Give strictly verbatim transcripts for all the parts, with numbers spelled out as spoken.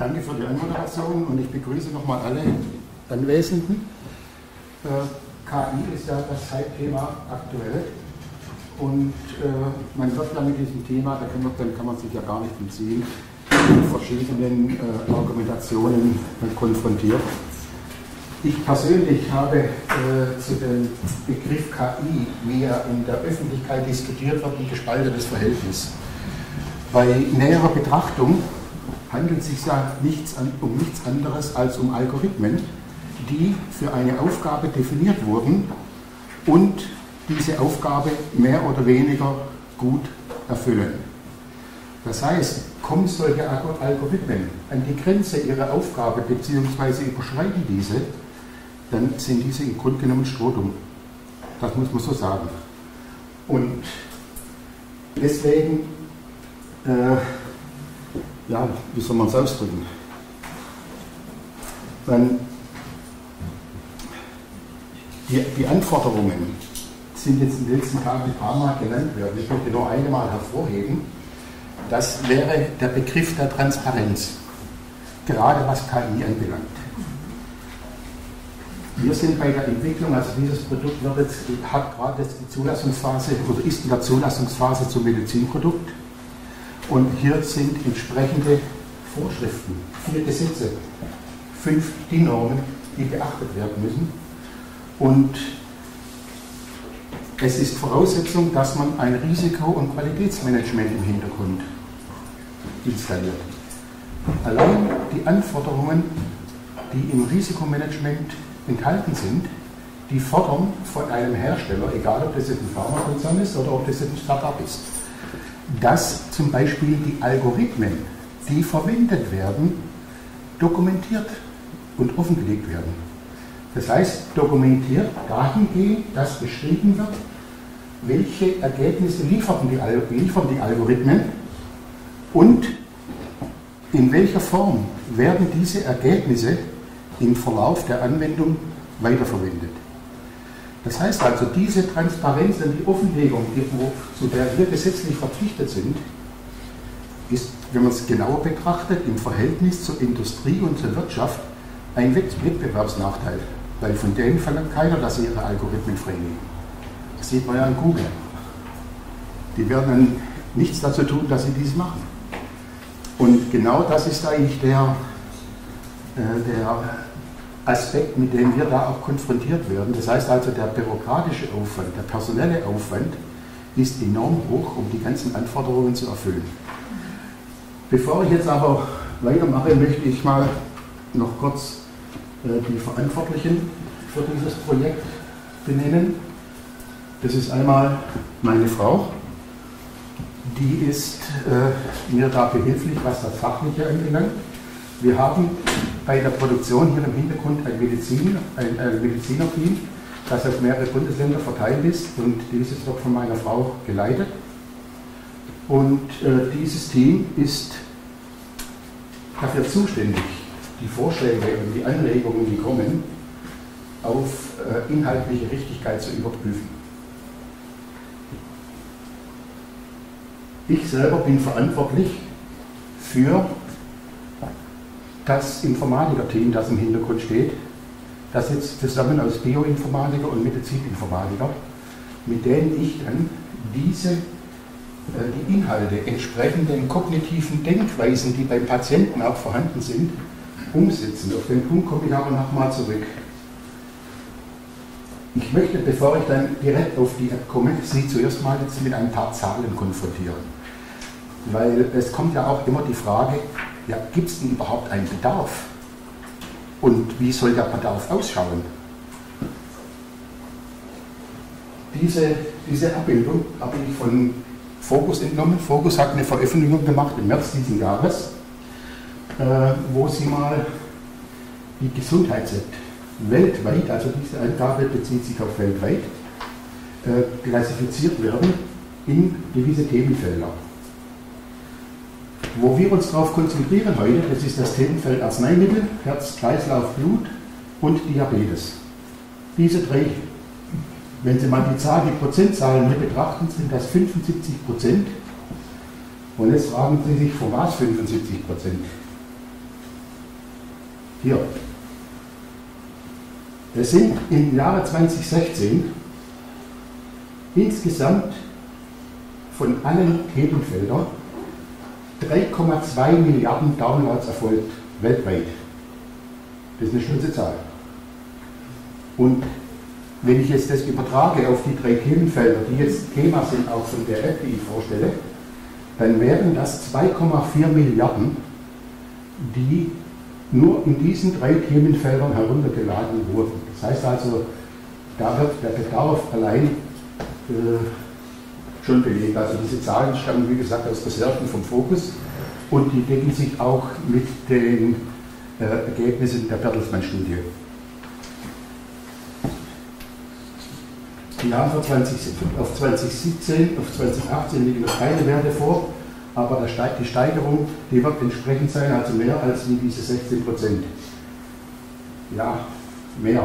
Danke für die Anmoderation und ich begrüße nochmal alle Anwesenden. Äh, K I ist ja das Zeitthema aktuell und äh, man wird ja mit diesem Thema, da kann man, dann kann man sich ja gar nicht entziehen, mit verschiedenen äh, Argumentationen konfrontiert. Ich persönlich habe äh, zu dem Begriff K I, wie er in der Öffentlichkeit diskutiert wird, ein gespaltenes Verhältnis. Bei näherer Betrachtung handelt es sich ja nichts an, um nichts anderes als um Algorithmen, die für eine Aufgabe definiert wurden und diese Aufgabe mehr oder weniger gut erfüllen. Das heißt, kommen solche Algorithmen an die Grenze ihrer Aufgabe bzw. überschreiten diese, dann sind diese im Grunde genommen strohdumm. Das muss man so sagen. Und deswegen, äh, ja, wie soll man es ausdrücken? Dann, die, die Anforderungen sind jetzt in den letzten Tagen ein paar Mal genannt worden. Ich möchte nur eine Mal hervorheben. Das wäre der Begriff der Transparenz, gerade was K I anbelangt. Wir sind bei der Entwicklung, also dieses Produkt wird jetzt, hat gerade jetzt die Zulassungsphase oder ist in der Zulassungsphase zum Medizinprodukt. Und hier sind entsprechende Vorschriften, vier Gesetze, fünf D I N-Normen, die beachtet werden müssen. Und es ist Voraussetzung, dass man ein Risiko- und Qualitätsmanagement im Hintergrund installiert. Allein die Anforderungen, die im Risikomanagement enthalten sind, die fordern von einem Hersteller, egal ob das jetzt ein Pharmakonzern ist oder ob das jetzt ein Startup ist, dass zum Beispiel die Algorithmen, die verwendet werden, dokumentiert und offengelegt werden. Das heißt, dokumentiert dahingehend, dass beschrieben wird, welche Ergebnisse liefern die, liefern die Algorithmen und in welcher Form werden diese Ergebnisse im Verlauf der Anwendung weiterverwendet. Das heißt also, diese Transparenz und die Offenlegung, die, wo, zu der wir gesetzlich verpflichtet sind, ist, wenn man es genauer betrachtet, im Verhältnis zur Industrie und zur Wirtschaft ein Wettbewerbsnachteil. Weil von denen verlangt keiner, dass sie ihre Algorithmen freilegen. Das sieht man ja an Google. Die werden dann nichts dazu tun, dass sie dies machen. Und genau das ist eigentlich der, äh, der Aspekt, mit dem wir da auch konfrontiert werden. Das heißt also, der bürokratische Aufwand, der personelle Aufwand ist enorm hoch, um die ganzen Anforderungen zu erfüllen. Bevor ich jetzt aber weitermache, möchte ich mal noch kurz äh, die Verantwortlichen für dieses Projekt benennen. Das ist einmal meine Frau, die ist äh, mir da behilflich, was das Fachliche anbelangt. Wir haben bei der Produktion hier im Hintergrund ein, Medizin, ein, ein Medizinerteam, das auf mehrere Bundesländer verteilt ist und dieses wird von meiner Frau geleitet. Und äh, dieses Team ist dafür zuständig, die Vorschläge und die Anregungen, die kommen, auf äh, inhaltliche Richtigkeit zu überprüfen. Ich selber bin verantwortlich für das Informatiker-Team, das im Hintergrund steht. Das sitzt zusammen aus Bioinformatiker und Medizininformatiker, mit denen ich dann diese, äh, die Inhalte entsprechend den kognitiven Denkweisen, die beim Patienten auch vorhanden sind, umsetzen. Auf den Punkt komme ich aber nochmal zurück. Ich möchte, bevor ich dann direkt auf die App komme, Sie zuerst mal jetzt mit ein paar Zahlen konfrontieren. Weil es kommt ja auch immer die Frage, ja, gibt es denn überhaupt einen Bedarf? Und wie soll der Bedarf ausschauen? Diese, diese Abbildung habe ich von Focus entnommen. Focus hat eine Veröffentlichung gemacht im März diesen Jahres, äh, wo sie mal die Gesundheits-App weltweit, also diese Angabe bezieht sich auf weltweit, äh, klassifiziert werden in gewisse Themenfelder. Wo wir uns darauf konzentrieren heute, das ist das Themenfeld Arzneimittel, Herz, Kreislauf, Blut und Diabetes. Diese drei, wenn Sie mal die Zahl, die Prozentzahlen hier betrachten, sind das fünfundsiebzig Prozent. Und jetzt fragen Sie sich, von was fünfundsiebzig Prozent? Hier. Es sind im Jahre zweitausendsechzehn insgesamt von allen Themenfeldern drei Komma zwei Milliarden Downloads erfolgt weltweit. Das ist eine stolze Zahl. Und wenn ich jetzt das übertrage auf die drei Themenfelder, die jetzt Thema sind auch von der App, die ich vorstelle, dann wären das zwei Komma vier Milliarden, die nur in diesen drei Themenfeldern heruntergeladen wurden. Das heißt also, da wird der Bedarf allein äh, schon belegt. Also diese Zahlen stammen, wie gesagt, aus Reserven vom Focus und die decken sich auch mit den äh, Ergebnissen der Bertelsmann-Studie. Die haben für zwanzig, auf zweitausendsiebzehn, auf zweitausendachtzehn liegen noch keine Werte vor, aber die Steigerung, die wird entsprechend sein, also mehr als wie diese sechzehn Prozent. Ja, mehr.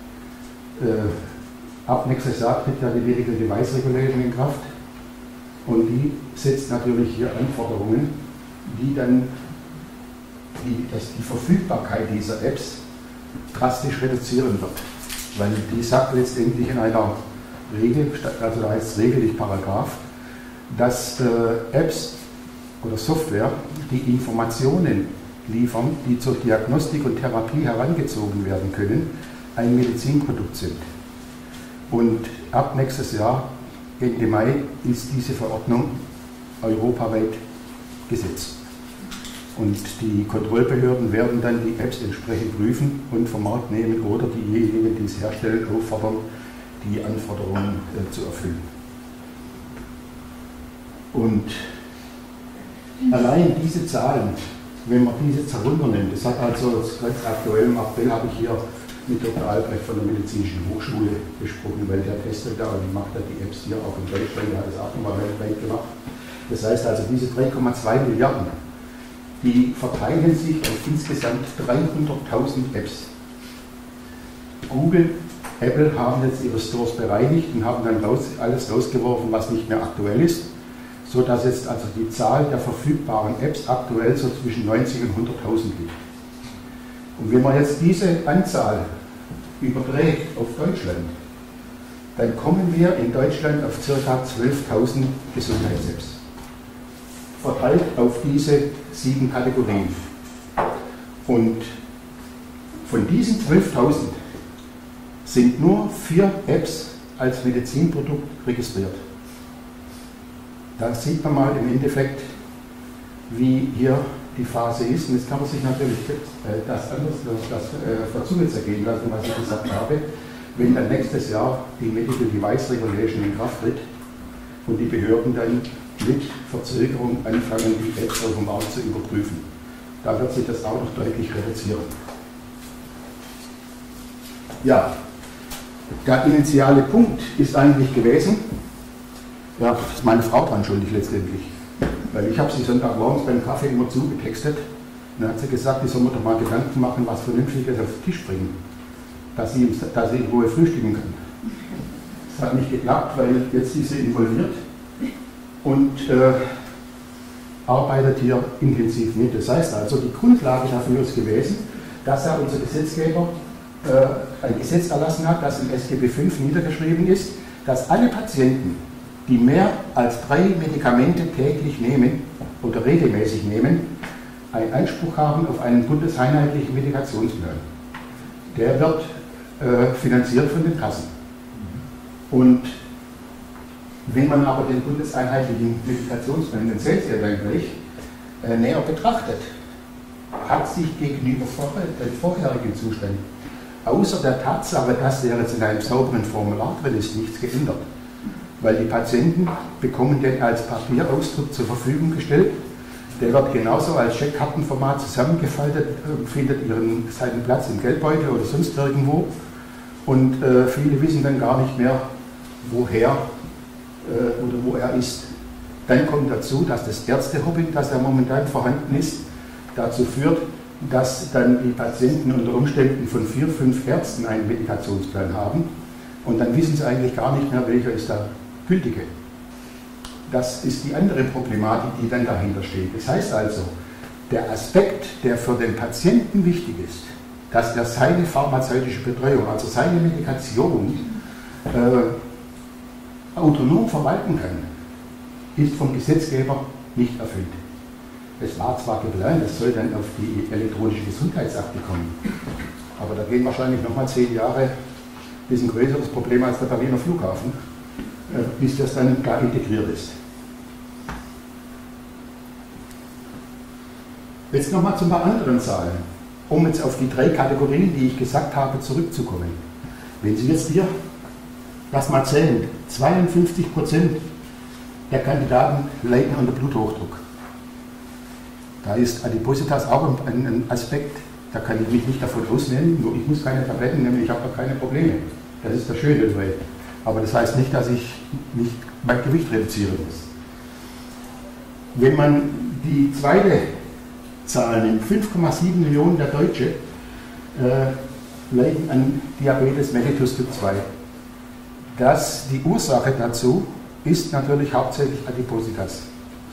Äh, ab nächstes Jahr tritt ja die Medical Device Regulation in Kraft und die setzt natürlich hier Anforderungen, die dann die, das, die Verfügbarkeit dieser Apps drastisch reduzieren wird. Weil die sagt letztendlich in einer Regel, also da heißt es Regel, nicht Paragraph, dass äh, Apps oder Software, die Informationen liefern, die zur Diagnostik und Therapie herangezogen werden können, ein Medizinprodukt sind. Und ab nächstes Jahr, Ende Mai, ist diese Verordnung europaweit Gesetz. Und die Kontrollbehörden werden dann die Apps entsprechend prüfen und vom Markt nehmen oder diejenigen, die es herstellen, auffordern, die Anforderungen äh, zu erfüllen. Und allein diese Zahlen, wenn man diese jetzt herunternimmt, das hat also ganz aktuell im April habe ich hier mit Doktor Albrecht von der Medizinischen Hochschule gesprochen, weil der testet da und macht da die Apps hier auch in Deutschland, der hat das auch nochmal weltweit gemacht. Das heißt also, diese drei Komma zwei Milliarden, die verteilen sich auf insgesamt dreihunderttausend Apps. Google, Apple haben jetzt ihre Stores bereinigt und haben dann raus, alles rausgeworfen, was nicht mehr aktuell ist, sodass jetzt also die Zahl der verfügbaren Apps aktuell so zwischen neunzig und hunderttausend liegt. Und wenn man jetzt diese Anzahl überträgt auf Deutschland, dann kommen wir in Deutschland auf ca. zwölftausend Gesundheits-Apps, verteilt auf diese sieben Kategorien. Und von diesen zwölftausend sind nur vier Apps als Medizinprodukt registriert. Da sieht man mal im Endeffekt, wie hier die Phase ist. Und jetzt kann man sich natürlich das anders das, äh, dazu jetzt ergehen lassen, was ich gesagt habe, wenn dann nächstes Jahr die Medical Device Regulation in Kraft tritt und die Behörden dann mit Verzögerung anfangen, die Apps auf dem Markt zu überprüfen. Da wird sich das auch noch deutlich reduzieren. Ja, der initiale Punkt ist eigentlich gewesen, ja, das ist meine Frau dran schuldig letztendlich, weil ich habe sie Sonntagmorgens beim Kaffee immer zugetextet und dann hat sie gesagt, ich soll mir doch mal Gedanken machen, was Vernünftiges auf den Tisch bringen, dass sie, dass sie in Ruhe frühstücken kann. Das hat nicht geklappt, weil jetzt ist sie involviert und äh, arbeitet hier intensiv mit. Das heißt also, die Grundlage dafür ist gewesen, dass ja unser Gesetzgeber äh, ein Gesetz erlassen hat, das in S G B fünf niedergeschrieben ist, dass alle Patienten, die mehr als drei Medikamente täglich nehmen oder regelmäßig nehmen, einen Anspruch haben auf einen bundeseinheitlichen Medikationsplan. Der wird äh, finanziert von den Kassen. Und wenn man aber den bundeseinheitlichen Medikationsplan, den seht ihr dann gleich, äh, näher betrachtet, hat sich gegenüber dem vorherigen Zustand, außer der Tatsache, dass der jetzt in einem sauberen Formular drin ist, nichts geändert. Weil die Patienten bekommen den als Papierausdruck zur Verfügung gestellt. Der wird genauso als Scheckkartenformat zusammengefaltet, findet ihren, seinen Platz im Geldbeutel oder sonst irgendwo. Und äh, viele wissen dann gar nicht mehr, woher äh, oder wo er ist. Dann kommt dazu, dass das Ärztehopping, das ja momentan vorhanden ist, dazu führt, dass dann die Patienten unter Umständen von vier, fünf Ärzten einen Medikationsplan haben und dann wissen sie eigentlich gar nicht mehr, welcher ist der gültige. Das ist die andere Problematik, die dann dahinter steht. Das heißt also, der Aspekt, der für den Patienten wichtig ist, dass er seine pharmazeutische Betreuung, also seine Medikation, äh, autonom verwalten kann, ist vom Gesetzgeber nicht erfüllt. Es war zwar geplant, es soll dann auf die elektronische Gesundheitsakte kommen, aber da gehen wahrscheinlich nochmal zehn Jahre, ist ein größeres Problem als der Berliner Flughafen, äh, bis das dann da integriert ist. Jetzt nochmal zu ein paar anderen Zahlen, um jetzt auf die drei Kategorien, die ich gesagt habe, zurückzukommen. Wenn Sie jetzt hier das mal zählen, zweiundfünfzig Prozent der Kandidaten leiden unter Bluthochdruck. Da ist Adipositas auch ein, ein Aspekt, da kann ich mich nicht davon ausnehmen, nur ich muss keine Tabletten nehmen, ich habe auch keine Probleme. Das ist das Schöne dabei. Aber das heißt nicht, dass ich nicht mein Gewicht reduzieren muss. Wenn man die zweite Zahl nimmt, fünf Komma sieben Millionen der Deutsche äh, leiden an Diabetes mellitus Typ zwei. Das, die Ursache dazu ist natürlich hauptsächlich Adipositas.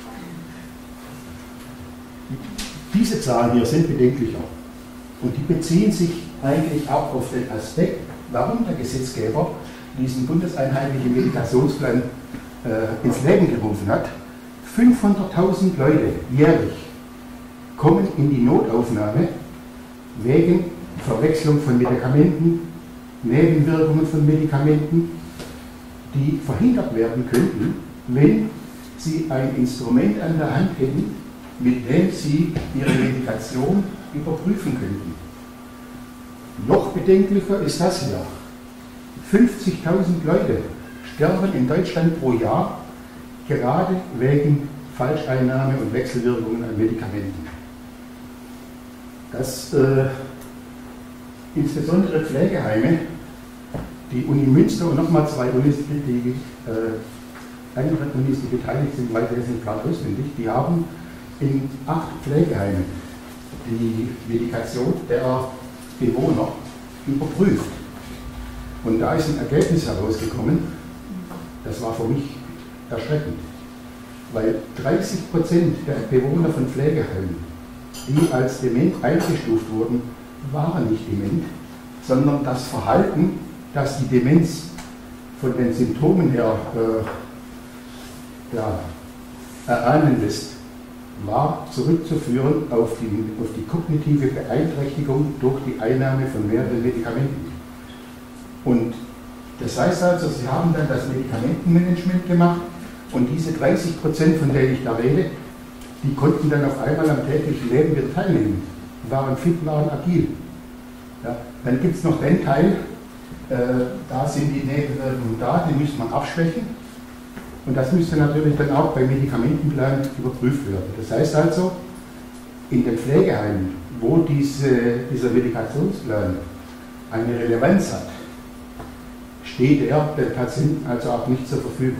Diese Zahlen hier sind bedenklicher und die beziehen sich eigentlich auch auf den Aspekt, warum der Gesetzgeber diesen bundeseinheitlichen Medikationsplan äh, ins Leben gerufen hat. fünfhunderttausend Leute jährlich kommen in die Notaufnahme wegen Verwechslung von Medikamenten, Nebenwirkungen von Medikamenten, die verhindert werden könnten, wenn sie ein Instrument an der Hand hätten, mit dem sie ihre Medikation überprüfen könnten. Noch bedenklicher ist das hier. fünfzigtausend Leute sterben in Deutschland pro Jahr gerade wegen Falscheinnahme und Wechselwirkungen an Medikamenten. Das äh, insbesondere Pflegeheime, die Uni Münster und nochmal zwei Unis, die äh, andere Unis, die beteiligt sind, weil wir sind gerade auswendig, die haben in acht Pflegeheimen die Medikation der Bewohner überprüft. Und da ist ein Ergebnis herausgekommen, das war für mich erschreckend, weil dreißig Prozent der Bewohner von Pflegeheimen, die als dement eingestuft wurden, waren nicht dement, sondern das Verhalten, das die Demenz von den Symptomen her äh, ja, erahnen lässt, war zurückzuführen auf die, auf die kognitive Beeinträchtigung durch die Einnahme von mehreren Medikamenten. Und das heißt also, sie haben dann das Medikamentenmanagement gemacht und diese dreißig Prozent, von denen ich da rede, die konnten dann auf einmal am täglichen Leben wieder teilnehmen, waren fit, waren agil. Ja, dann gibt es noch den Teil, äh, da sind die Nebenwirkungen da, die müsste man abschwächen. Und das müsste natürlich dann auch beim Medikamentenplan überprüft werden. Das heißt also, in den Pflegeheimen, wo diese, dieser Medikationsplan eine Relevanz hat, steht er dem Patienten also auch nicht zur Verfügung.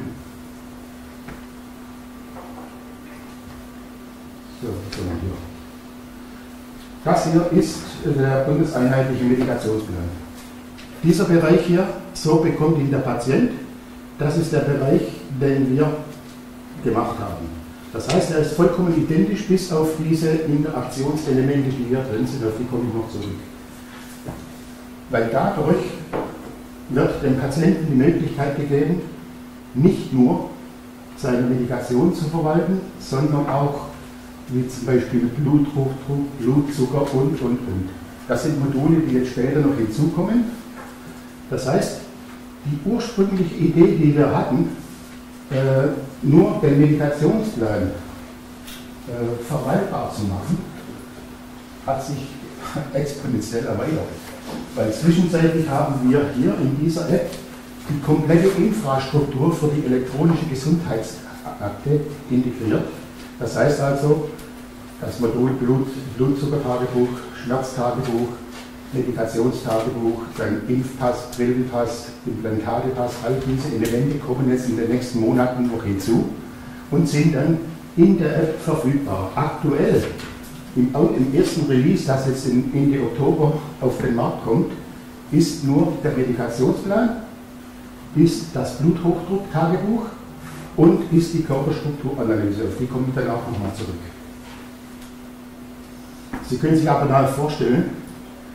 So, was haben wir hier? Das hier ist der bundeseinheitliche Medikationsplan. Dieser Bereich hier, so bekommt ihn der Patient, das ist der Bereich, den wir gemacht haben. Das heißt, er ist vollkommen identisch bis auf diese Interaktionselemente, die hier drin sind, auf die komme ich noch zurück. Weil dadurch wird dem Patienten die Möglichkeit gegeben, nicht nur seine Medikation zu verwalten, sondern auch wie zum Beispiel Bluthochdruck, Blutzucker und, und, und. Das sind Module, die jetzt später noch hinzukommen. Das heißt, die ursprüngliche Idee, die wir hatten, äh, nur den Medikationsplan äh, verwaltbar zu machen, hat sich exponentiell erweitert. Weil zwischenzeitlich haben wir hier in dieser App die komplette Infrastruktur für die elektronische Gesundheitsakte integriert. Das heißt also, das Modul Blut, Blutzuckertagebuch, Schmerztagebuch, Medikationstagebuch, dann Impfpass, Quellenpass, Implantatepass, all diese Elemente kommen jetzt in den nächsten Monaten noch hinzu und sind dann in der App verfügbar. Aktuell, im, im ersten Release, das jetzt Ende Oktober auf den Markt kommt, ist nur der Medikationsplan, ist das Bluthochdruck-Tagebuch und ist die Körperstrukturanalyse. Auf die komme ich dann auch nochmal zurück. Sie können sich aber nachher vorstellen,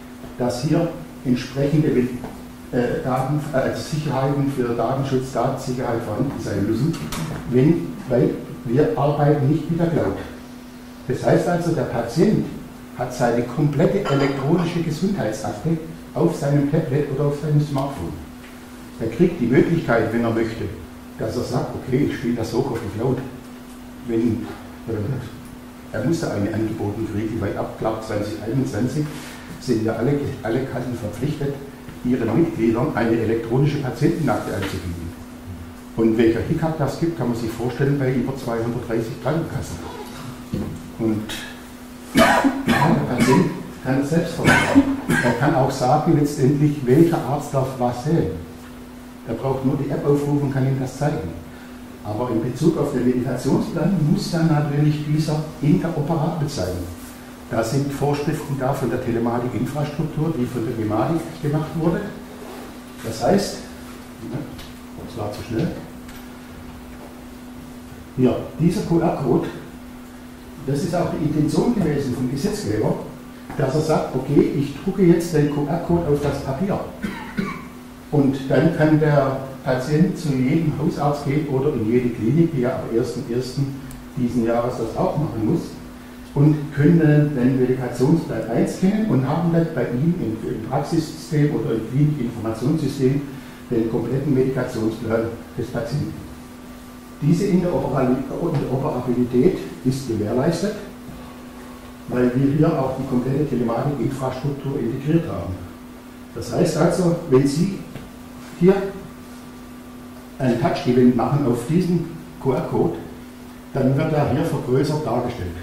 dass hier entsprechende äh, Daten, äh, Sicherheiten für Datenschutz, Datensicherheit vorhanden sein müssen, wenn, weil wir arbeiten nicht mit der Cloud. Das heißt also, der Patient hat seine komplette elektronische Gesundheitsakte auf seinem Tablet oder auf seinem Smartphone. Er kriegt die Möglichkeit, wenn er möchte, dass er sagt, okay, ich spiele das hoch auf die Cloud. Wenn, äh, er muss da eine angeboten kriegen, weil ab zwanzig einundzwanzig sind ja alle, alle Kassen verpflichtet, ihren Mitgliedern eine elektronische Patientenakte anzubieten. Und welcher Hickhack das gibt, kann man sich vorstellen bei über zweihundertdreißig Krankenkassen. Und der Patient kann es selbst verwalten. Er kann auch sagen, letztendlich, welcher Arzt darf was sehen. Er braucht nur die App aufrufen und kann ihm das zeigen. Aber in Bezug auf den Medikationsplan muss dann natürlich dieser interoperabel sein. Da sind Vorschriften da von der Telematik-Infrastruktur, die von der Gematik gemacht wurde. Das heißt, das war zu schnell. Ja, dieser Q R-Code, das ist auch die Intention gewesen vom Gesetzgeber, dass er sagt, okay, ich drucke jetzt den Q R-Code auf das Papier. Und dann kann der Patient zu jedem Hausarzt gehen oder in jede Klinik, die ja am ersten ersten diesen Jahres das auch machen muss, und können dann den Medikationsplan einscannen und haben dann bei ihm im, im Praxissystem oder im Klinikinformationssystem den kompletten Medikationsplan des Patienten. Diese Interoperabilität ist gewährleistet, weil wir hier auch die komplette Telematik-Infrastruktur integriert haben. Das heißt also, wenn Sie hier ein Touch-Event machen auf diesen Q R-Code, dann wird er hier vergrößert dargestellt.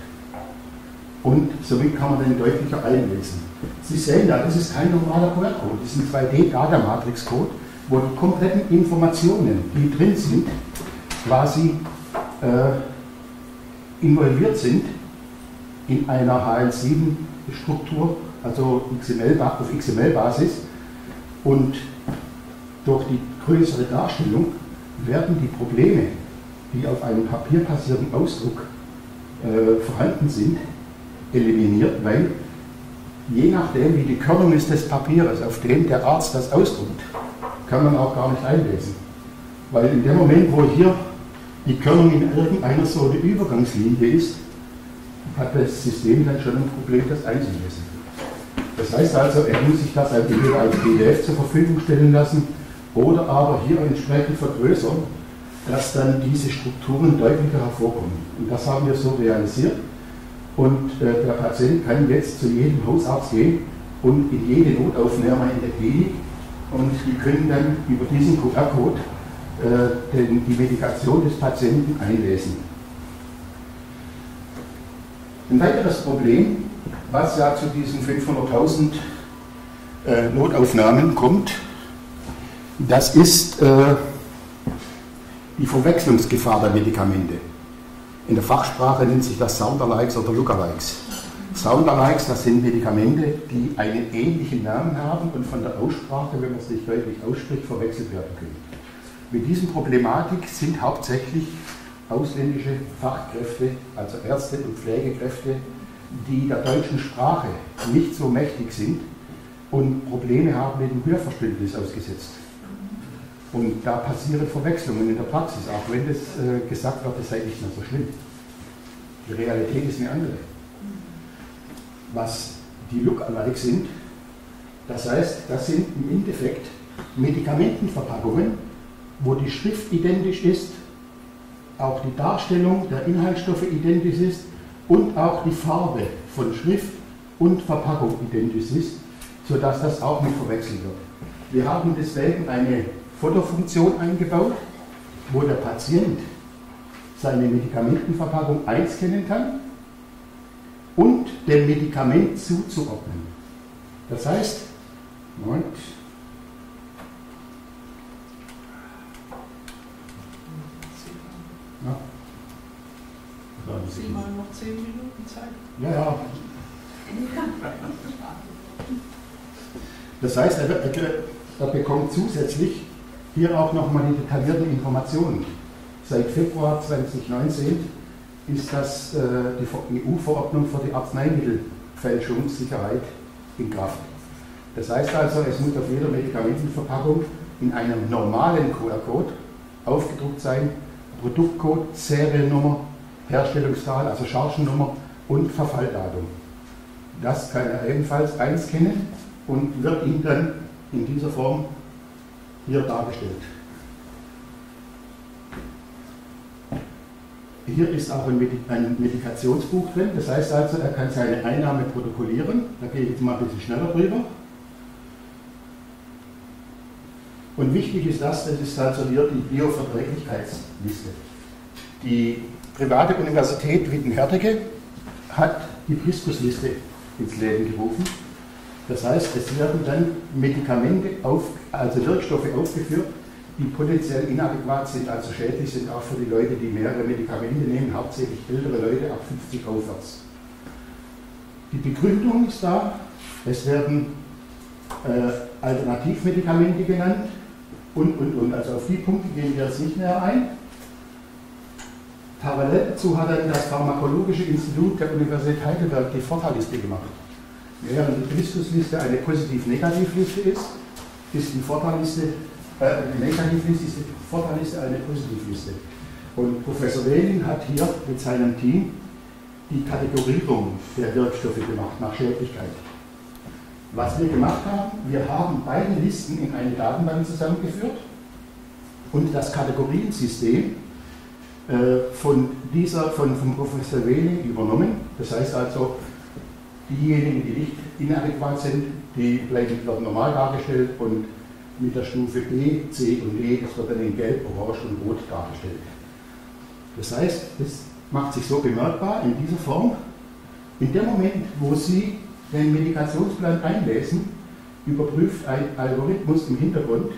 Und somit kann man den deutlicher einlesen. Sie sehen ja, das ist kein normaler Q R-Code, das ist ein zwei D-Data-Matrix-Code, wo die kompletten Informationen, die drin sind, quasi äh, involviert sind in einer H L sieben Struktur, also X M L, auf X M L-Basis, und durch die größere Darstellung werden die Probleme, die auf einem papierbasierten Ausdruck äh, vorhanden sind, eliminiert, weil je nachdem, wie die Körnung ist des Papiers, auf dem der Arzt das ausdruckt, kann man auch gar nicht einlesen. Weil in dem Moment, wo hier die Körnung in irgendeiner so eine Übergangslinie ist, hat das System dann schon ein Problem, das einzulesen. Das heißt also, er muss sich das entweder als P D F zur Verfügung stellen lassen oder aber hier entsprechend vergrößern, dass dann diese Strukturen deutlicher hervorkommen. Und das haben wir so realisiert. Und äh, der Patient kann jetzt zu jedem Hausarzt gehen und in jede Notaufnahme in der Klinik, und die können dann über diesen Q R-Code äh, den, die Medikation des Patienten einlesen. Ein weiteres Problem, was ja zu diesen fünfhunderttausend äh, Notaufnahmen kommt, das ist äh, die Verwechslungsgefahr der Medikamente. In der Fachsprache nennt sich das Soundalikes oder Lookalikes. Soundalikes, das sind Medikamente, die einen ähnlichen Namen haben und von der Aussprache, wenn man es nicht deutlich ausspricht, verwechselt werden können. Mit diesen Problematik sind hauptsächlich ausländische Fachkräfte, also Ärzte und Pflegekräfte, die der deutschen Sprache nicht so mächtig sind und Probleme haben mit dem Hörverständnis ausgesetzt. Und da passieren Verwechslungen in der Praxis, auch wenn das äh, gesagt wird, das sei nicht mehr so schlimm. Die Realität ist eine andere. Was die Lookalikes sind, das heißt, das sind im Endeffekt Medikamentenverpackungen, wo die Schrift identisch ist, auch die Darstellung der Inhaltsstoffe identisch ist und auch die Farbe von Schrift und Verpackung identisch ist, sodass das auch nicht verwechselt wird. Wir haben deswegen eine Fotofunktion eingebaut, wo der Patient seine Medikamentenverpackung einscannen kann und dem Medikament zuzuordnen. Das heißt, Moment, ja, Sie mal noch zehn Minuten Zeit. Ja, ja. Das heißt, er, er, er bekommt zusätzlich hier auch nochmal die detaillierten Informationen. Seit Februar zweitausendneunzehn ist das äh, die E U-Verordnung für die Arzneimittelfälschungssicherheit in Kraft. Das heißt also, es muss auf jeder Medikamentenverpackung in einem normalen Q R-Code aufgedruckt sein, Produktcode, Seriennummer, Herstellungszahl, also Chargennummer und Verfalldatum. Das kann er ebenfalls einscannen und wird ihm dann in dieser Form hier dargestellt. Hier ist auch ein Medikationsbuch drin, das heißt also, er kann seine Einnahme protokollieren. Da gehe ich jetzt mal ein bisschen schneller drüber. Und wichtig ist das, das ist also hier die Bioverträglichkeitsliste. Die private Universität Witten-Herdecke hat die Priskusliste ins Leben gerufen. Das heißt, es werden dann Medikamente, auf, also Wirkstoffe aufgeführt, die potenziell inadäquat sind, also schädlich sind auch für die Leute, die mehrere Medikamente nehmen, hauptsächlich ältere Leute ab fünfzig aufwärts. Die Begründung ist da, es werden äh, Alternativmedikamente genannt und, und, und. Also auf die Punkte gehen wir jetzt nicht näher ein. Parallel dazu hat dann das Pharmakologische Institut der Universität Heidelberg die Vorteilliste gemacht. Während die Priskusliste eine Positiv-Negativ-Liste ist, ist die Vorteilliste Äh, die Negativliste ist die Vorteilliste eine Positivliste. Und Professor Wehling hat hier mit seinem Team die Kategorierung der Wirkstoffe gemacht nach Schädlichkeit. Was wir gemacht haben, wir haben beide Listen in eine Datenbank zusammengeführt und das Kategoriensystem äh, von dieser, von, von Professor Wehling übernommen. Das heißt also, diejenigen, die nicht inadäquat sind, die bleiben werden normal dargestellt und mit der Stufe B, C und D, das wird dann in Gelb, Orange und Rot dargestellt. Das heißt, es macht sich so bemerkbar in dieser Form, in dem Moment, wo Sie den Medikationsplan einlesen, überprüft ein Algorithmus im Hintergrund,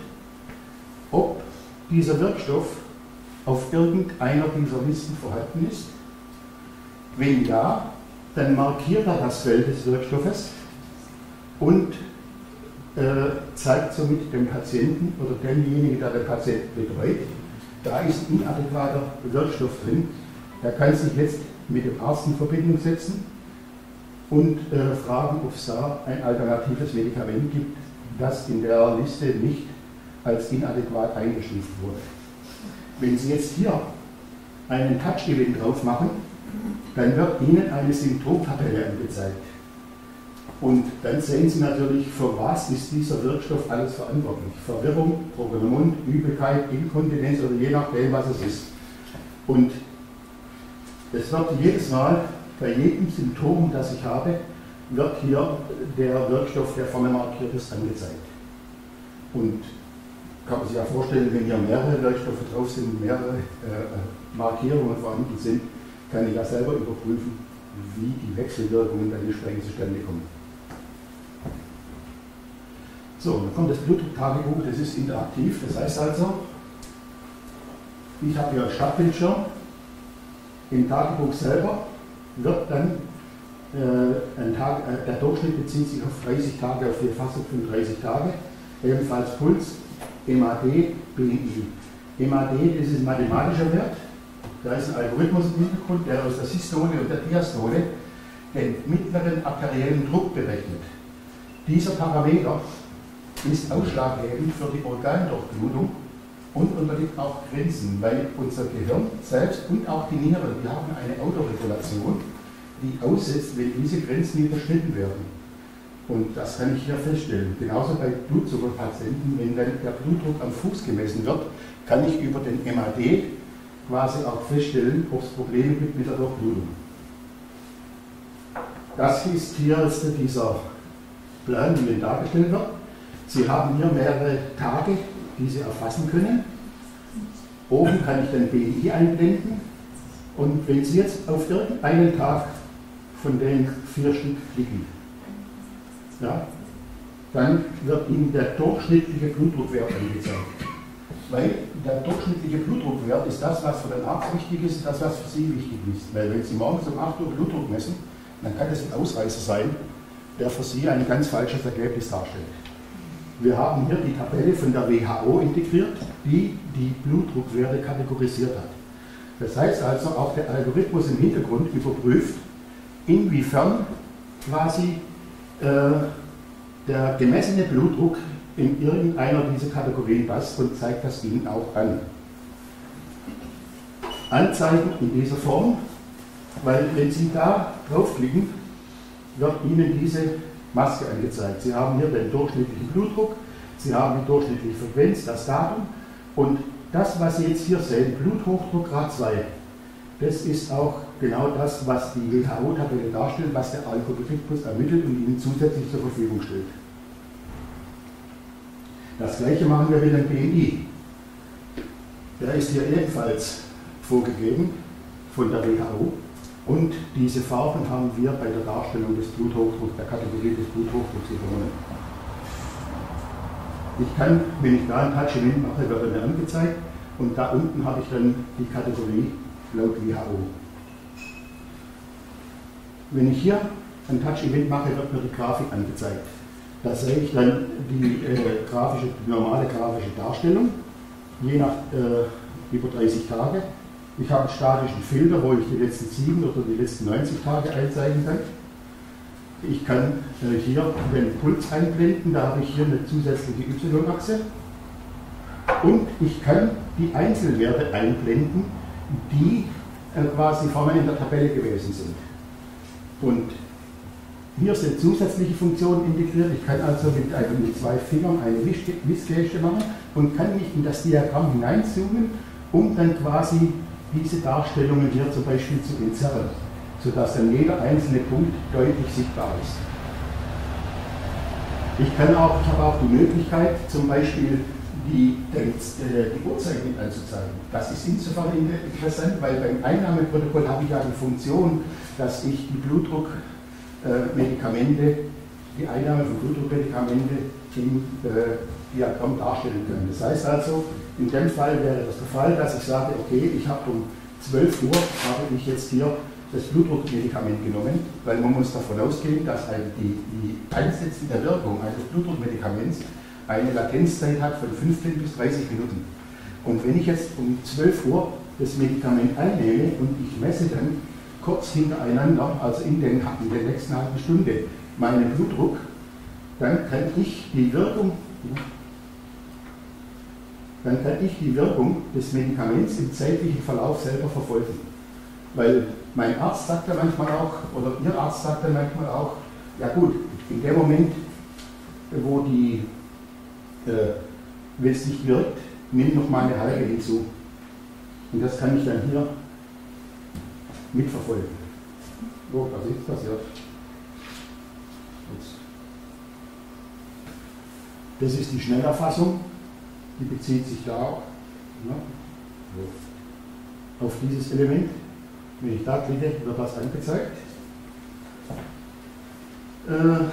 ob dieser Wirkstoff auf irgendeiner dieser Listen vorhanden ist. Wenn ja, dann markiert er das Feld des Wirkstoffes und Äh, zeigt somit dem Patienten oder demjenigen, der den Patienten betreut, da ist ein inadäquater Wirkstoff drin. Er kann sich jetzt mit dem Arzt in Verbindung setzen und äh, fragen, ob es da ein alternatives Medikament gibt, das in der Liste nicht als inadäquat eingestuft wurde. Wenn Sie jetzt hier einen Touch-Event drauf machen, dann wird Ihnen eine Symptomtabelle angezeigt. Und dann sehen Sie natürlich, für was ist dieser Wirkstoff alles verantwortlich. Verwirrung, trockener Mund, Übelkeit, Inkontinenz oder je nachdem, was es ist. Und es wird jedes Mal, bei jedem Symptom, das ich habe, wird hier der Wirkstoff, der vorne markiert ist, angezeigt. Und kann man sich ja vorstellen, wenn hier mehrere Wirkstoffe drauf sind, mehrere äh, Markierungen vorhanden sind, kann ich ja selber überprüfen, wie die Wechselwirkungen dann entsprechend zustande kommen. So, dann kommt das Blutdrucktagebuch, das ist interaktiv, das heißt also, ich habe hier einen Startbildschirm, im Tagebuch selber wird dann äh, ein Tag, äh, der Durchschnitt bezieht sich auf dreißig Tage, auf die Erfassung von dreißig Tage, ebenfalls Puls, M A D, B I. M A D, das ist ein mathematischer Wert, da ist ein Algorithmus im Hintergrund, der aus der Systole und der Diastole den mittleren arteriellen Druck berechnet. Dieser Parameter ist ausschlaggebend für die Organdurchblutung und unterliegt auch Grenzen, weil unser Gehirn selbst und auch die Nieren, wir haben eine Autoregulation, die aussetzt, wenn diese Grenzen überschritten werden. Und das kann ich hier feststellen. Genauso bei Blutzuckerpatienten, wenn dann der Blutdruck am Fuß gemessen wird, kann ich über den M A D quasi auch feststellen, ob es Probleme gibt mit der Durchblutung. Das ist hier jetzt dieser Plan, wie Ihnen dargestellt wird. Sie haben hier mehrere Tage, die Sie erfassen können. Oben kann ich dann B I einblenden. Und wenn Sie jetzt auf irgendeinen Tag von den vier Stück klicken, ja, dann wird Ihnen der durchschnittliche Blutdruckwert angezeigt. Weil der durchschnittliche Blutdruckwert ist das, was für den Arzt wichtig ist, das, was für Sie wichtig ist. Weil wenn Sie morgens um acht Uhr Blutdruck messen, dann kann das ein Ausreißer sein, der für Sie ein ganz falsches Ergebnis darstellt. Wir haben hier die Tabelle von der W H O integriert, die die Blutdruckwerte kategorisiert hat. Das heißt also, auch der Algorithmus im Hintergrund überprüft, inwiefern quasi äh, der gemessene Blutdruck in irgendeiner dieser Kategorien passt und zeigt das Ihnen auch an. Anzeigen in dieser Form, weil wenn Sie da draufklicken, wird Ihnen diese Maske angezeigt. Sie haben hier den durchschnittlichen Blutdruck, Sie haben die durchschnittliche Frequenz, das Datum und das, was Sie jetzt hier sehen, Bluthochdruck Grad zwei, das ist auch genau das, was die W H O-Tabelle darstellt, was der Algorithmus ermittelt und Ihnen zusätzlich zur Verfügung stellt. Das gleiche machen wir mit dem B M I. Der ist hier ebenfalls vorgegeben von der W H O und diese Farben haben wir bei der Darstellung des Bluthochdrucks, der Kategorie des Bluthochdrucks übernommen. Ich kann, wenn ich da ein Touch-Event mache, wird er mir angezeigt und da unten habe ich dann die Kategorie laut W H O. Wenn ich hier ein Touch-Event mache, wird mir die Grafik angezeigt. Da sehe ich dann die, äh, grafische, die normale grafische Darstellung, je nach äh, über dreißig Tage. Ich habe einen statischen Filter, wo ich die letzten sieben oder die letzten neunzig Tage einzeigen kann. Ich kann äh, hier den Puls einblenden, da habe ich hier eine zusätzliche Y-Achse. Und ich kann die Einzelwerte einblenden, die äh, quasi vorne in der Tabelle gewesen sind. Und hier sind zusätzliche Funktionen integriert. Ich kann also mit, also mit zwei Fingern eine Missgeste machen und kann mich in das Diagramm hineinzoomen, um dann quasi diese Darstellungen hier zum Beispiel zu entzerren, sodass dann jeder einzelne Punkt deutlich sichtbar ist. Ich, kann auch, ich habe auch die Möglichkeit, zum Beispiel die, die, die Uhrzeit mit anzuzeigen. Das ist insofern interessant, weil beim Einnahmeprotokoll habe ich ja die Funktion, dass ich die Blutdruckmedikamente, die Einnahme von Blutdruckmedikamente im äh, Diagramm darstellen kann. Das heißt also, in dem Fall wäre das der Fall, dass ich sage, okay, ich habe um zwölf Uhr habe ich jetzt hier das Blutdruckmedikament genommen, weil man muss davon ausgehen, dass die, die Einsetzen der Wirkung eines Blutdruckmedikaments eine Latenzzeit hat von fünfzehn bis dreißig Minuten. Und wenn ich jetzt um zwölf Uhr das Medikament einnehme und ich messe dann kurz hintereinander, also in, den, in der nächsten halben Stunde, meinen Blutdruck, dann kann ich die Wirkung, dann kann ich die Wirkung des Medikaments im zeitlichen Verlauf selber verfolgen. Weil mein Arzt sagt ja manchmal auch, oder Ihr Arzt sagt ja manchmal auch, ja gut, in dem Moment, wo die, äh, wenn es nicht wirkt, nimm noch mal eine halbe hinzu. Und das kann ich dann hier mitverfolgen. So, was ist passiert? Das ist die Schnellerfassung, die bezieht sich da auch ja, auf dieses Element. Wenn ich da klicke, wird das angezeigt. Äh,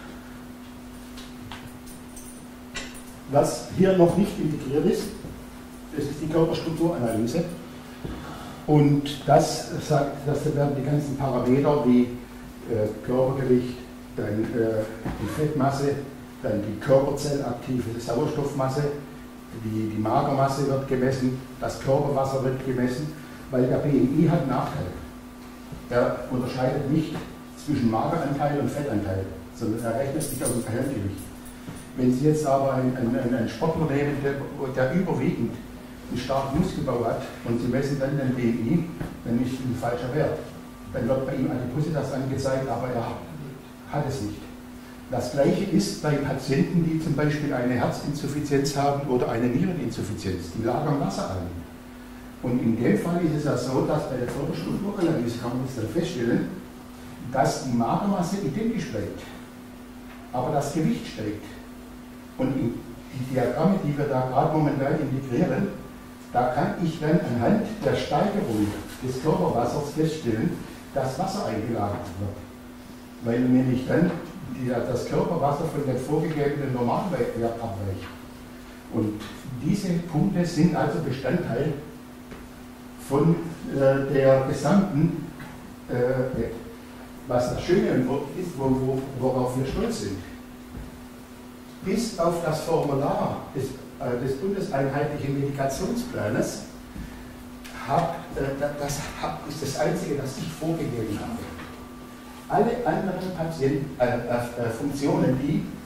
was hier noch nicht integriert ist, das ist die Körperstrukturanalyse. Und das sagt, das werden die ganzen Parameter wie äh, Körpergewicht, dann äh, die Fettmasse, dann die körperzellaktive Sauerstoffmasse, die, die Magermasse wird gemessen, das Körperwasser wird gemessen, weil der B M I hat einen Nachteil. Er unterscheidet nicht zwischen Mageranteil und Fettanteil, sondern er rechnet sich aus dem Gehirngewicht. Wenn Sie jetzt aber einen, einen, einen Sportler nehmen, der, der überwiegend einen starken Muskelbau hat und Sie messen dann den B M I, dann ist ein falscher Wert. Dann wird bei ihm Adipositas angezeigt, aber er hat es nicht. Das Gleiche ist bei Patienten, die zum Beispiel eine Herzinsuffizienz haben oder eine Niereninsuffizienz. Die lagern Wasser an. Und in dem Fall ist es ja so, dass bei der Körperstrukturanalyse kann man das dann feststellen, dass die Magermasse identisch bleibt, aber das Gewicht steigt. Und in die Diagramme, die wir da gerade momentan integrieren, da kann ich dann anhand der Steigerung des Körperwassers feststellen, dass Wasser eingelagert wird. Weil nämlich dann die, das Körperwasser von dem vorgegebenen Normalwert abweicht. Und diese Punkte sind also Bestandteil von äh, der gesamten, äh, was das Schöne ist, wo, wo, worauf wir stolz sind. Bis auf das Formular des, äh, des bundeseinheitlichen Medikationsplanes hab, äh, das hab, ist das Einzige, das ich vorgegeben habe. Alle anderen Patient, äh, äh, Funktionen, die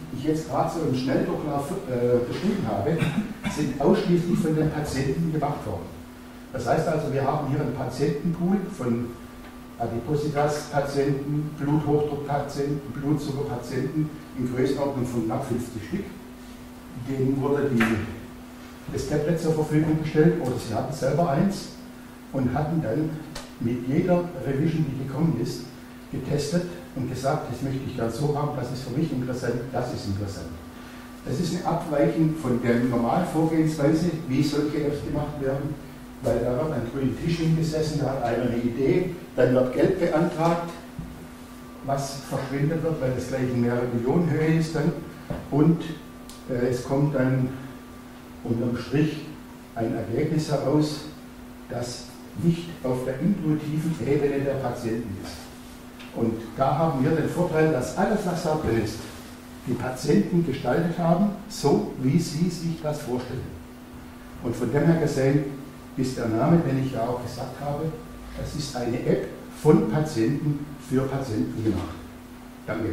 ich jetzt gerade so im Schnelldurchlauf äh, beschrieben habe, sind ausschließlich von den Patienten gemacht worden. Das heißt also, wir haben hier einen Patientenpool von Adipositas-Patienten, Bluthochdruckpatienten, Blutzuckerpatienten in Größenordnung von knapp fünfzig Stück. Denen wurde die, das Tablet zur Verfügung gestellt, oder sie hatten selber eins und hatten dann mit jeder Revision, die gekommen ist, getestet und gesagt, das möchte ich gerne so haben, das ist für mich interessant, das ist interessant. Das ist eine Abweichung von der normalen Vorgehensweise, wie solche Apps gemacht werden, weil da wird ein grünen Tisch hingesessen, da hat einer eine Idee, dann wird Geld beantragt, was verschwendet wird, weil das gleich in mehrere Millionen Höhe ist dann, und äh, es kommt dann unterm Strich ein Ergebnis heraus, das nicht auf der intuitiven Ebene der Patienten ist. Und da haben wir den Vorteil, dass alles, was da drin ist, die Patienten gestaltet haben, so wie sie sich das vorstellen. Und von dem her gesehen ist der Name, den ich ja auch gesagt habe, es ist eine App von Patienten für Patienten gemacht. Danke.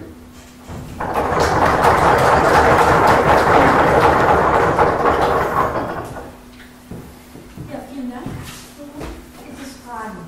Ja, vielen Dank. Gibt es Fragen?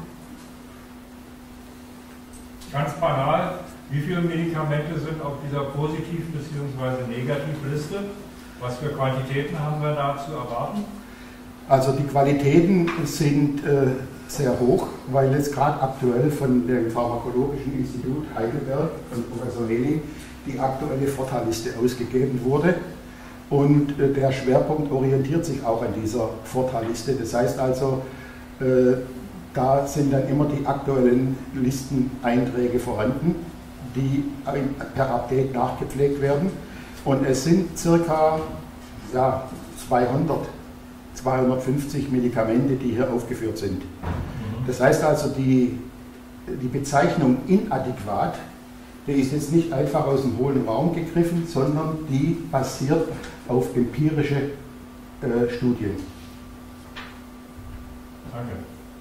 Ganz banal, wie viele Medikamente sind auf dieser Positiv- bzw. Negativliste? Was für Quantitäten haben wir da zu erwarten? Also die Qualitäten sind äh, sehr hoch, weil jetzt gerade aktuell von dem Pharmakologischen Institut Heidelberg, von Professor Heli, die aktuelle Vorteilliste ausgegeben wurde. Und äh, der Schwerpunkt orientiert sich auch an dieser Vorteilliste. Das heißt also, äh, da sind dann immer die aktuellen Listeneinträge vorhanden, die per Update nachgepflegt werden. Und es sind circa ja, zweihundert, zweihundertfünfzig Medikamente, die hier aufgeführt sind. Das heißt also, die, die Bezeichnung inadäquat, die ist jetzt nicht einfach aus dem hohlen Raum gegriffen, sondern die basiert auf empirische äh, Studien. Danke.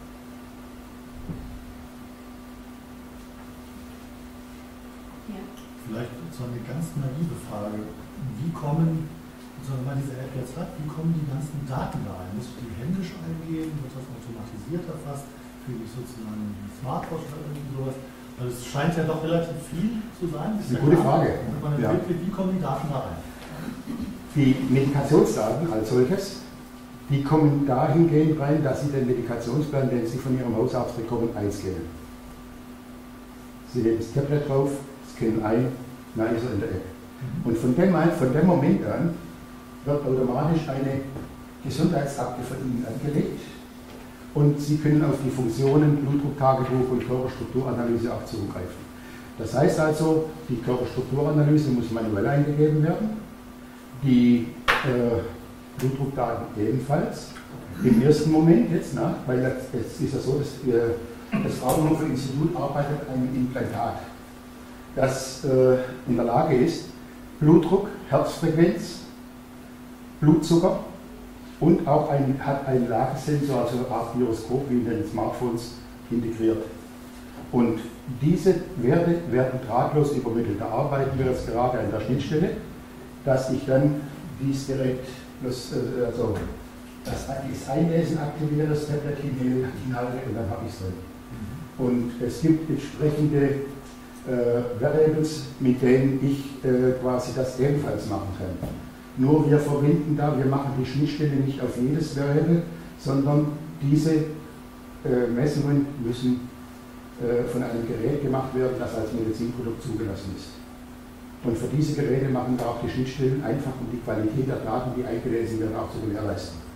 Vielleicht so eine ganz naive Frage. Wie kommen, also wenn man diese App jetzt hat, wie kommen die ganzen Daten da rein? Muss ich die händisch eingeben? Wird das automatisiert erfasst? Kriege ich sozusagen ein Smartwatch oder irgendwie sowas? Also es scheint ja doch relativ viel zu sein. Das ist eine gute Frage. Ja. Wie kommen die Daten da rein? Die Medikationsdaten als solches, die kommen dahingehend rein, dass Sie den Medikationsplan, den Sie von Ihrem Hausarzt bekommen, einscannen. Sie legen das Tablet drauf, scannen ein, dann ist er in der App. Und von dem, von dem Moment an wird automatisch eine Gesundheitsakte von Ihnen angelegt und Sie können auf die Funktionen Blutdrucktagebuch und Körperstrukturanalyse auch zugreifen. Das heißt also, die Körperstrukturanalyse muss manuell eingegeben werden, die äh, Blutdruckdaten ebenfalls. Im ersten Moment jetzt, na, weil es ist ja so, dass äh, das Fraunhofer Institut arbeitet an einem Implantat, das äh, in der Lage ist, Blutdruck, Herzfrequenz, Blutzucker und auch ein, hat einen Lagesensor, also eine Art Gyroskop wie in den Smartphones integriert. Und diese Werte werden drahtlos übermittelt. Da arbeiten wir jetzt gerade an der Schnittstelle, dass ich dann dieses Gerät, das, also das, das Einlesen aktiviere, das Tablet hinhalte und dann habe ich es drin. Und es gibt entsprechende Äh, Variables, mit denen ich äh, quasi das ebenfalls machen kann. Nur wir verbinden da, wir machen die Schnittstelle nicht auf jedes Variable, sondern diese äh, Messungen müssen äh, von einem Gerät gemacht werden, das als Medizinprodukt zugelassen ist. Und für diese Geräte machen wir auch die Schnittstellen einfach, um die Qualität der Daten, die eingelesen werden, auch zu gewährleisten.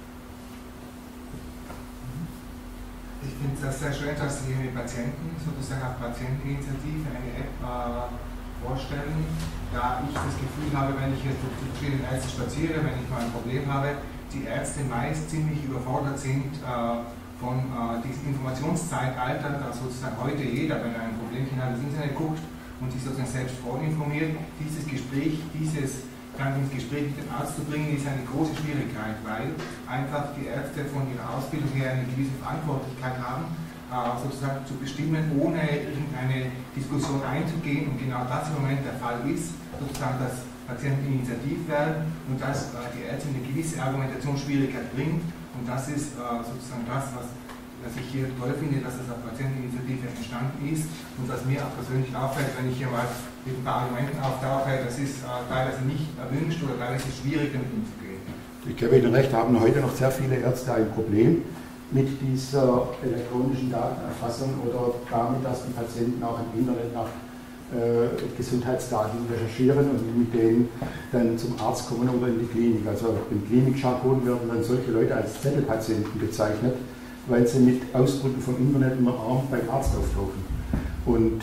Ich finde das sehr schön, dass Sie hier mit Patienten, sozusagen auf Patienteninitiative, eine App äh, vorstellen. Da ich das Gefühl habe, wenn ich jetzt durch die verschiedenen Ärzte spaziere, wenn ich mal ein Problem habe, die Ärzte meist ziemlich überfordert sind äh, von äh, diesem Informationszeitalter, dass sozusagen heute jeder, wenn er ein Problemchen hat, ins Internet guckt und sich sozusagen selbst vorinformiert. Dieses Gespräch, dieses dann ins Gespräch mit dem Arzt zu bringen, ist eine große Schwierigkeit, weil einfach die Ärzte von ihrer Ausbildung her eine gewisse Verantwortlichkeit haben, sozusagen zu bestimmen, ohne irgendeine Diskussion einzugehen. Und genau das im Moment der Fall ist, sozusagen, dass Patienten initiativ werden und dass äh, die Ärzte eine gewisse Argumentationsschwierigkeit bringt. Und das ist äh, sozusagen das, was, was ich hier toll finde, dass es auf Patienteninitiative entstanden ist und was mir auch persönlich auffällt, wenn ich hier mal mit ein paar Argumenten auftauche, das ist äh, teilweise nicht erwünscht oder teilweise schwierig, damit umzugehen. Ich gebe Ihnen recht, haben heute noch sehr viele Ärzte ein Problem mit dieser elektronischen Datenerfassung oder damit, dass die Patienten auch im Internet nach äh, Gesundheitsdaten recherchieren und mit denen dann zum Arzt kommen oder in die Klinik. Also im Klinikjargon werden dann solche Leute als Zettelpatienten bezeichnet, weil sie mit Ausdrücken vom Internet immer arm beim Arzt auftauchen. Und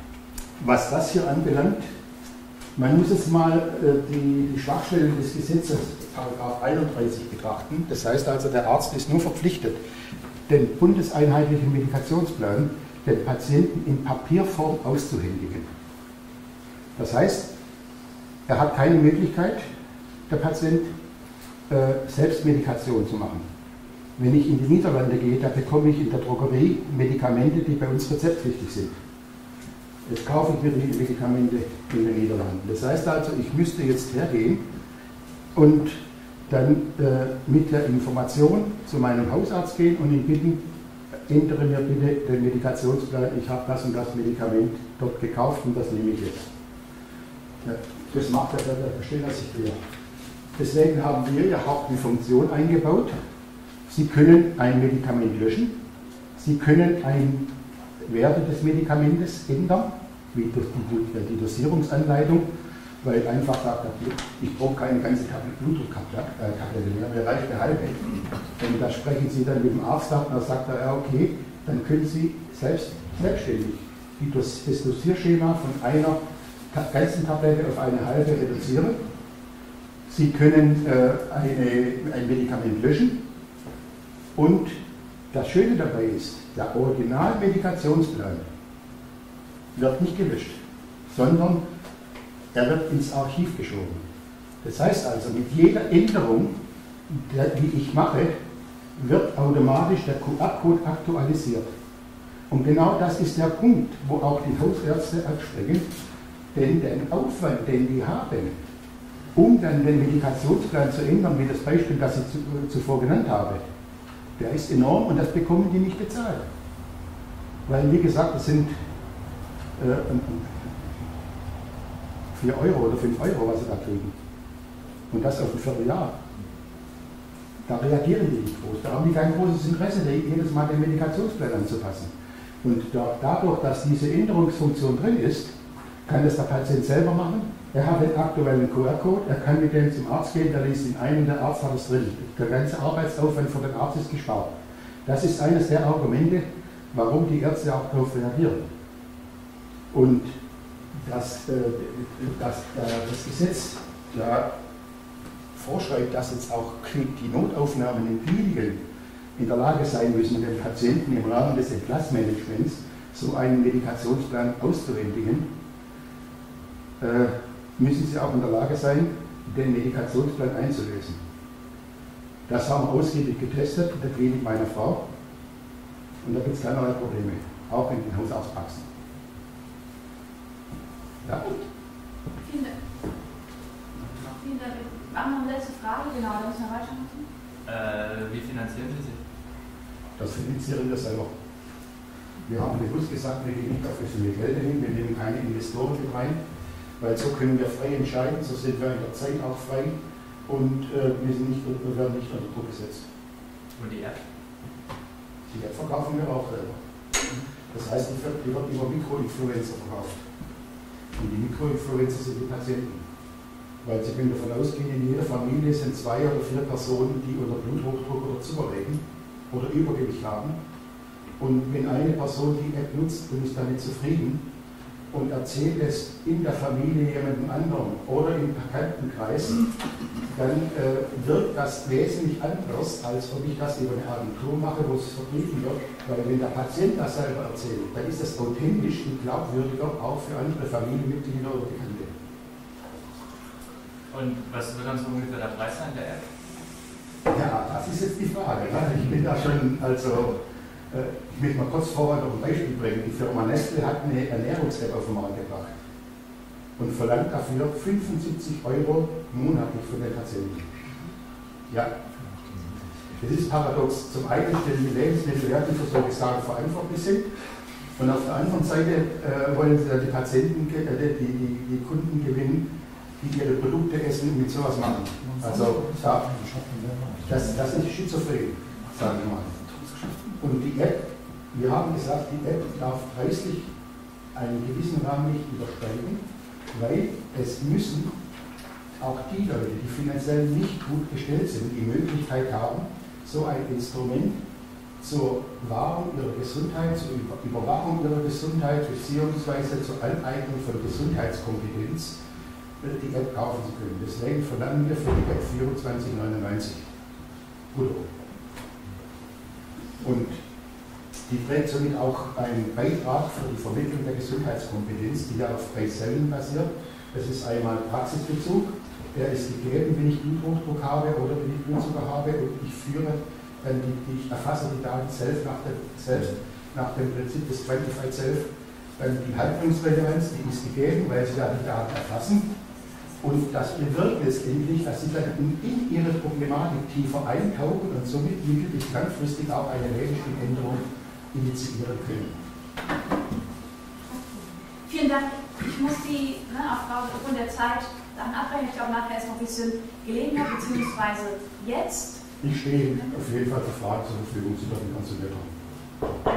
was das hier anbelangt, man muss jetzt mal äh, die, die Schwachstellen des Gesetzes, Paragraph einunddreißig, betrachten. Das heißt also, der Arzt ist nur verpflichtet, den bundeseinheitlichen Medikationsplan den Patienten in Papierform auszuhändigen. Das heißt, er hat keine Möglichkeit, der Patient, äh, Selbstmedikation zu machen. Wenn ich in die Niederlande gehe, da bekomme ich in der Drogerie Medikamente, die bei uns rezeptpflichtig sind. Jetzt kaufe ich mir die Medikamente in den Niederlanden. Das heißt also, ich müsste jetzt hergehen und dann äh, mit der Information zu meinem Hausarzt gehen und ihn bitten, ändere mir bitte den Medikationsplan, ich habe das und das Medikament dort gekauft und das nehme ich jetzt. Ja, das macht er, der versteht das sich quer. Deswegen haben wir ja auch eine Funktion eingebaut. Sie können ein Medikament löschen, Sie können ein Werte des Medikamentes ändern, wie durch die, die Dosierungsanleitung, weil einfach sagt, ich brauche keine ganze Blutdrucktablette mehr, mir reicht eine halbe. Und da sprechen Sie dann mit dem Arzt ab und dann sagt er, ja okay, dann können Sie selbst, selbstständig die, das Dosierschema von einer ganzen Tablette auf eine halbe reduzieren. Sie können äh, eine, ein Medikament löschen und das Schöne dabei ist, der Originalmedikationsplan wird nicht gelöscht, sondern er wird ins Archiv geschoben. Das heißt also, mit jeder Änderung, die ich mache, wird automatisch der Q R-Code aktualisiert. Und genau das ist der Punkt, wo auch die Hausärzte absprechen, denn den Aufwand, den die haben, um dann den Medikationsplan zu ändern, wie das Beispiel, das ich zuvor genannt habe, der ist enorm und das bekommen die nicht bezahlt. Weil, wie gesagt, das sind äh, vier Euro oder fünf Euro, was sie da kriegen. Und das auf ein Vierteljahr. Da reagieren die nicht groß. Da haben die kein großes Interesse, jedes Mal den Medikationsplan anzupassen. Und da, dadurch, dass diese Änderungsfunktion drin ist, kann das der Patient selber machen. Er hat den aktuellen Q R-Code, er kann mit dem zum Arzt gehen, der liest ihn ein und der Arzt hat es drin. Der ganze Arbeitsaufwand für den Arzt ist gespart. Das ist eines der Argumente, warum die Ärzte auch darauf reagieren. Und das, äh, das, äh, das Gesetz ja, vorschreibt, dass jetzt auch die Notaufnahmen in Kliniken in der Lage sein müssen, den Patienten im Rahmen des Entlassmanagements so einen Medikationsplan auszuhändigen, äh, müssen sie auch in der Lage sein, den Medikationsplan einzulösen. Das haben wir ausgiebig getestet in der Klinik meiner Frau und da gibt es keinerlei Probleme, auch in den Hausarztpraxen. Ja. Vielen Dank. Vielen Dank. Machen wir eine letzte Frage, genau, da müssen wir weitermachen. Äh, wie finanzieren Sie sich? Das finanzieren wir selber. Wir haben bewusst gesagt, wir gehen nicht auf öffentliche Gelder hin, wir nehmen keine Investoren mit rein, weil so können wir frei entscheiden, so sind wir in der Zeit auch frei und äh, wir, sind nicht, wir werden nicht unter Druck gesetzt. Und die App? Die App verkaufen wir auch selber. Das heißt, die wird, die wird über Mikroinfluencer verkauft. Und die Mikroinfluencer sind die Patienten. Weil Sie können davon ausgehen, in jeder Familie sind zwei oder vier Personen, die unter Bluthochdruck oder Zucker leiden oder Übergewicht haben. Und wenn eine Person die App nutzt und ist damit zufrieden und erzählt es in der Familie jemandem anderen oder im Bekanntenkreis, dann äh, wirkt das wesentlich anders, als ob ich das über eine Agentur mache, wo es vertrieben wird. Weil wenn der Patient das selber erzählt, dann ist das authentisch und glaubwürdiger auch für andere Familienmitglieder oder Bekannte. Und was wird dann so ungefähr der Preis sein der App? Ja, das ist jetzt die Frage. Ich bin da schon, also, ich möchte mal kurz vorher noch ein Beispiel bringen. Die Firma Nestle hat eine Ernährungs-App auf den Markt gebracht. und verlangt dafür fünfundsiebzig Euro monatlich von den Patienten. Ja, das ist paradox. Zum einen stellen die Lebensmittelwerte für solche Sachen verantwortlich sind und auf der anderen Seite äh, wollen sie dann die Patienten, äh, die, die, die Kunden gewinnen, die ihre Produkte essen und mit sowas machen. Also da, das, das ist schizophren, sage ich mal. Und die App, wir haben gesagt, die App darf preislich einen gewissen Rahmen nicht übersteigen, weil es müssen auch die Leute, die finanziell nicht gut gestellt sind, die Möglichkeit haben, so ein Instrument zur Wahrung ihrer Gesundheit, zur Überwachung ihrer Gesundheit bzw. zur Aneignung von Gesundheitskompetenz die App kaufen zu können. Deswegen verlangen wir für die App vierundzwanzig neunundneunzig. Gut. Und die trägt somit auch einen Beitrag für die Vermittlung der Gesundheitskompetenz, die ja auf drei Säulen basiert. Das ist einmal Praxisbezug, der ist gegeben, wenn ich Bluthochdruck habe oder wenn ich Blutzucker habe und ich führe, dann die, die, ich erfasse die Daten selbst nach, der, selbst nach dem Prinzip des Quantified Self. Dann die Handlungsrelevanz, die ist gegeben, weil sie da die Daten erfassen. Und das bewirkt letztendlich, dass sie dann in, in ihre Problematik tiefer eintauchen und somit mittellich langfristig auch eine Lebensstiländerung initiieren können. Vielen Dank. Ich muss die ne, aufgrund der Zeit dann abbrechen. Ich glaube, nachher ist noch ein bisschen Gelegenheit, beziehungsweise jetzt. Ich stehe auf jeden Fall für Fragen zur Verfügung, Sie werden konsumiert haben.